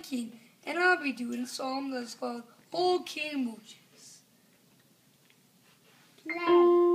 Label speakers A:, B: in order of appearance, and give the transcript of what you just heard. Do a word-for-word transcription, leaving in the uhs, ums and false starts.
A: King, and I'll be doing a song that's called Old King Mooches.
B: Play.